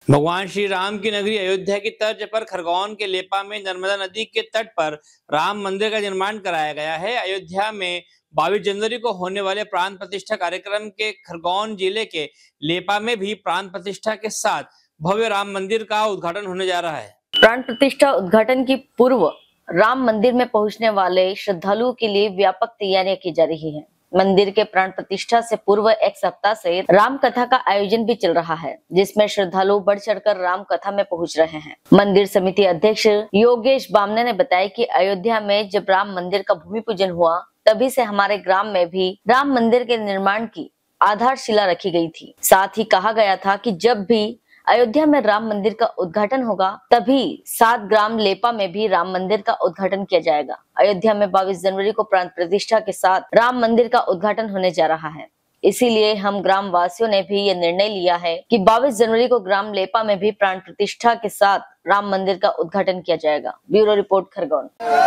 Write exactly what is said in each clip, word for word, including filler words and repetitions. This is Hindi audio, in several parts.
भगवान श्री राम की नगरी अयोध्या की तर्ज पर खरगोन के लेपा में नर्मदा नदी के तट पर राम मंदिर का निर्माण कराया गया है। अयोध्या में बाईस जनवरी को होने वाले प्राण प्रतिष्ठा कार्यक्रम के खरगोन जिले के लेपा में भी प्राण प्रतिष्ठा के साथ भव्य राम मंदिर का उद्घाटन होने जा रहा है। प्राण प्रतिष्ठा उद्घाटन की पूर्व राम मंदिर में पहुंचने वाले श्रद्धालुओं के लिए व्यापक तैयारियां की जा रही हैं। मंदिर के प्राण प्रतिष्ठा से पूर्व एक सप्ताह से राम कथा का आयोजन भी चल रहा है, जिसमें श्रद्धालु बढ़ चढ़कर राम कथा में पहुंच रहे हैं। मंदिर समिति अध्यक्ष योगेश बामने ने बताया कि अयोध्या में जब राम मंदिर का भूमि पूजन हुआ, तभी से हमारे ग्राम में भी राम मंदिर के निर्माण की आधारशिला रखी गई थी। साथ ही कहा गया था कि जब भी अयोध्या में राम मंदिर का उद्घाटन होगा, तभी सात ग्राम लेपा में भी राम मंदिर का उद्घाटन किया जाएगा। अयोध्या में बाईस जनवरी को प्राण प्रतिष्ठा के साथ राम मंदिर का उद्घाटन होने जा रहा है। इसीलिए हम ग्राम वासियों ने भी ये निर्णय लिया है कि बाईस जनवरी को ग्राम लेपा में भी प्राण प्रतिष्ठा के साथ राम मंदिर का उद्घाटन किया जाएगा। Bureau report, Khargone.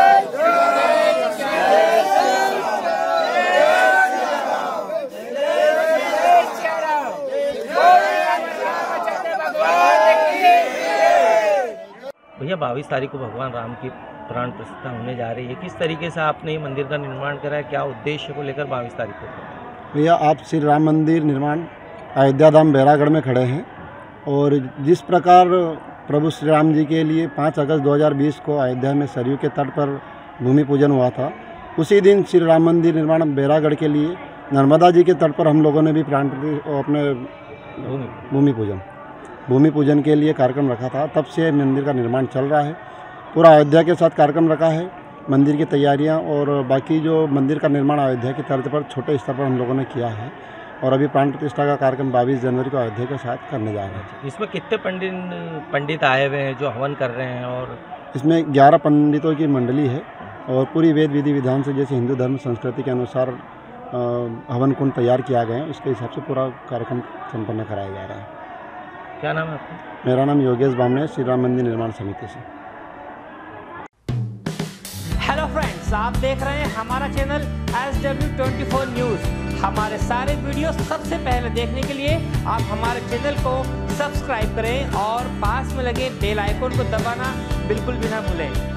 भैया, बाईस तारीख को भगवान राम की प्राण प्रतिष्ठा होने जा रही है। किस तरीके से आपने ये मंदिर का निर्माण करा है, क्या उद्देश्य को लेकर बाईस तारीख को? भैया, आप श्री राम मंदिर निर्माण अयोध्या धाम बैरागढ़ में खड़े हैं और जिस प्रकार प्रभु श्री राम जी के लिए पाँच अगस्त दो हज़ार बीस को अयोध्या में सरयू के तट पर भूमि पूजन हुआ था, उसी दिन श्री राम मंदिर निर्माण बैरागढ़ के लिए नर्मदा जी के तट पर हम लोगों ने भी प्राण अपने भूमि पूजन भूमि पूजन के लिए कार्यक्रम रखा था। तब से मंदिर का निर्माण चल रहा है। पूरा अयोध्या के साथ कार्यक्रम रखा है। मंदिर की तैयारियां और बाकी जो मंदिर का निर्माण अयोध्या की तर्ज पर छोटे स्तर पर हम लोगों ने किया है और अभी प्राण प्रतिष्ठा का कार्यक्रम बाईस जनवरी को अयोध्या के साथ करने जा रहे हैं। इसमें कितने पंडित पंडित आए हुए हैं जो हवन कर रहे हैं? और इसमें ग्यारह पंडितों की मंडली है और पूरी वेद विधि विधान से, जैसे हिंदू धर्म संस्कृति के अनुसार हवन कुंड तैयार किया गया है, उसके हिसाब से पूरा कार्यक्रम संपन्न कराया जा रहा है। क्या नाम है आपका? मेरा नाम योगेश बामने, श्री राम मंदिर निर्माण समिति से। हेलो फ्रेंड्स, आप देख रहे हैं हमारा channel S W twenty four news. हमारे सारे वीडियो सबसे पहले देखने के लिए आप हमारे चैनल को सब्सक्राइब करें और पास में लगे बेल आइकन को दबाना बिल्कुल भी ना भूलें।